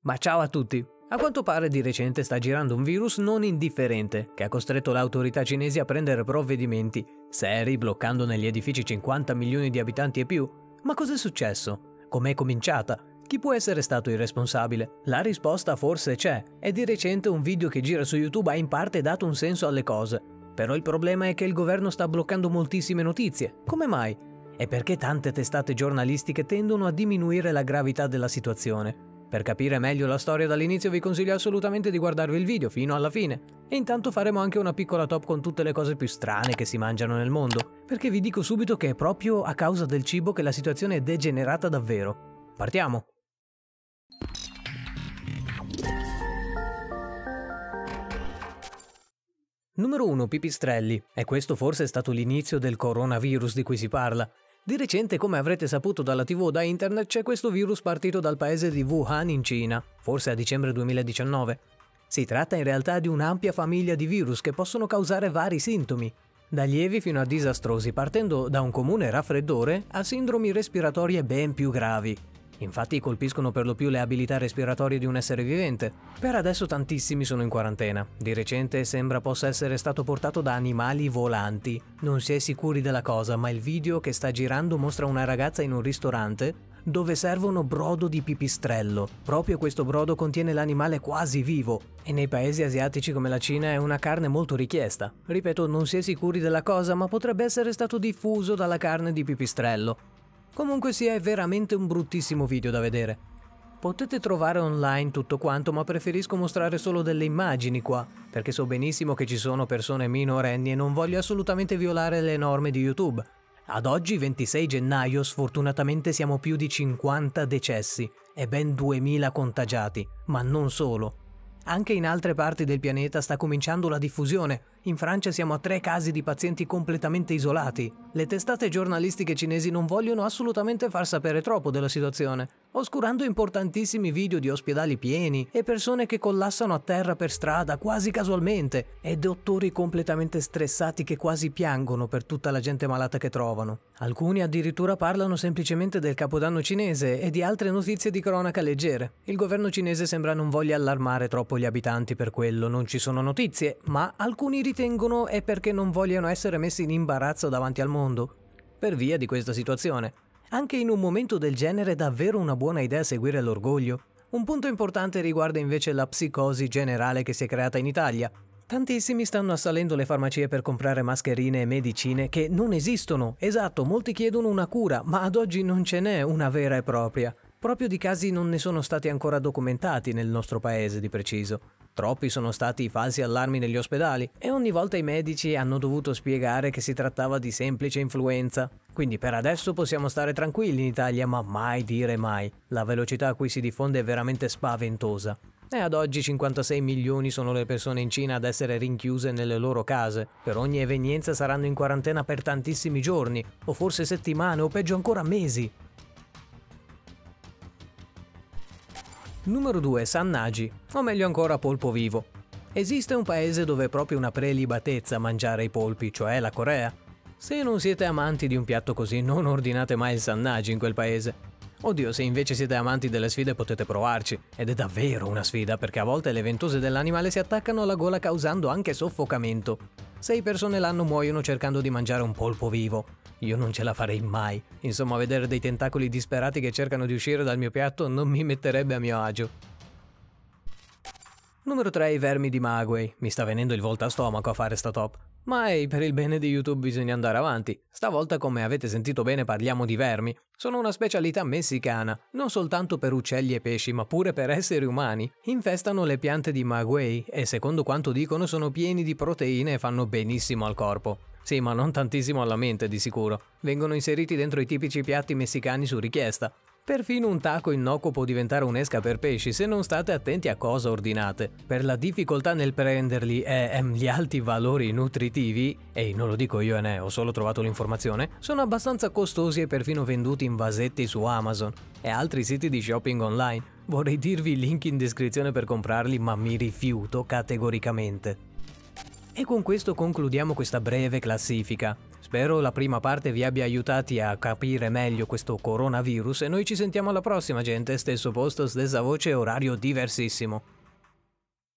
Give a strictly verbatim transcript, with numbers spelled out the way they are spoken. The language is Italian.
Ma ciao a tutti! A quanto pare di recente sta girando un virus non indifferente che ha costretto le autorità cinesi a prendere provvedimenti seri, bloccando negli edifici cinquanta milioni di abitanti e più. Ma cos'è successo? Com'è cominciata? Chi può essere stato il responsabile? La risposta forse c'è, e di recente un video che gira su YouTube ha in parte dato un senso alle cose. Però il problema è che il governo sta bloccando moltissime notizie. Come mai? E perché tante testate giornalistiche tendono a diminuire la gravità della situazione? Per capire meglio la storia dall'inizio vi consiglio assolutamente di guardarvi il video fino alla fine. E intanto faremo anche una piccola top con tutte le cose più strane che si mangiano nel mondo, perché vi dico subito che è proprio a causa del cibo che la situazione è degenerata davvero. Partiamo! Numero uno. Pipistrelli. E questo forse è stato l'inizio del coronavirus di cui si parla. Di recente, come avrete saputo dalla tivù o da internet, c'è questo virus partito dal paese di Wuhan in Cina, forse a dicembre duemiladiciannove. Si tratta in realtà di un'ampia famiglia di virus che possono causare vari sintomi, da lievi fino a disastrosi, partendo da un comune raffreddore a sindromi respiratorie ben più gravi. Infatti colpiscono per lo più le abilità respiratorie di un essere vivente. Per adesso tantissimi sono in quarantena. Di recente sembra possa essere stato portato da animali volanti. Non si è sicuri della cosa, ma il video che sta girando mostra una ragazza in un ristorante dove servono brodo di pipistrello. Proprio questo brodo contiene l'animale quasi vivo e nei paesi asiatici come la Cina è una carne molto richiesta. Ripeto, non si è sicuri della cosa, ma potrebbe essere stato diffuso dalla carne di pipistrello. Comunque sia, è veramente un bruttissimo video da vedere. Potete trovare online tutto quanto, ma preferisco mostrare solo delle immagini qua, perché so benissimo che ci sono persone minorenni e non voglio assolutamente violare le norme di YouTube. Ad oggi, ventisei gennaio, sfortunatamente siamo più di cinquanta decessi e ben duemila contagiati, ma non solo. Anche in altre parti del pianeta sta cominciando la diffusione. In Francia siamo a tre casi di pazienti completamente isolati. Le testate giornalistiche cinesi non vogliono assolutamente far sapere troppo della situazione, oscurando importantissimi video di ospedali pieni e persone che collassano a terra per strada quasi casualmente e dottori completamente stressati che quasi piangono per tutta la gente malata che trovano. Alcuni addirittura parlano semplicemente del Capodanno cinese e di altre notizie di cronaca leggere. Il governo cinese sembra non voglia allarmare troppo gli abitanti per quello, non ci sono notizie, ma alcuni ritengono è perché non vogliono essere messi in imbarazzo davanti al mondo, per via di questa situazione. Anche in un momento del genere è davvero una buona idea seguire l'orgoglio. Un punto importante riguarda invece la psicosi generale che si è creata in Italia. Tantissimi stanno assalendo le farmacie per comprare mascherine e medicine che non esistono. Esatto, molti chiedono una cura, ma ad oggi non ce n'è una vera e propria. Proprio di casi non ne sono stati ancora documentati nel nostro paese, di preciso. Troppi sono stati i falsi allarmi negli ospedali e ogni volta i medici hanno dovuto spiegare che si trattava di semplice influenza. Quindi per adesso possiamo stare tranquilli in Italia, ma mai dire mai. La velocità a cui si diffonde è veramente spaventosa. E ad oggi cinquantasei milioni sono le persone in Cina ad essere rinchiuse nelle loro case. Per ogni evenienza saranno in quarantena per tantissimi giorni, o forse settimane, o peggio ancora mesi. Numero due. Sannagi, o meglio ancora polpo vivo. Esiste un paese dove è proprio una prelibatezza mangiare i polpi, cioè la Corea. Se non siete amanti di un piatto così, non ordinate mai il sannagi in quel paese. Oddio, se invece siete amanti delle sfide potete provarci, ed è davvero una sfida perché a volte le ventose dell'animale si attaccano alla gola causando anche soffocamento. Sei persone l'anno muoiono cercando di mangiare un polpo vivo. Io non ce la farei mai. Insomma, vedere dei tentacoli disperati che cercano di uscire dal mio piatto non mi metterebbe a mio agio. Numero tre. I vermi di Magway. Mi sta venendo il volto a stomaco a fare sta top. Ma ehi, per il bene di YouTube bisogna andare avanti. Stavolta, come avete sentito bene, parliamo di vermi. Sono una specialità messicana, non soltanto per uccelli e pesci, ma pure per esseri umani. Infestano le piante di Maguey e, secondo quanto dicono, sono pieni di proteine e fanno benissimo al corpo. Sì, ma non tantissimo alla mente, di sicuro. Vengono inseriti dentro i tipici piatti messicani su richiesta. Perfino un taco innocuo può diventare un'esca per pesci se non state attenti a cosa ordinate. Per la difficoltà nel prenderli e ehm, gli alti valori nutritivi, e non lo dico io e ne ho solo trovato l'informazione, sono abbastanza costosi e perfino venduti in vasetti su Amazon e altri siti di shopping online. Vorrei dirvi il link in descrizione per comprarli, ma mi rifiuto categoricamente. E con questo concludiamo questa breve classifica. Spero la prima parte vi abbia aiutati a capire meglio questo coronavirus e noi ci sentiamo alla prossima, gente. Stesso posto, stessa voce, orario diversissimo.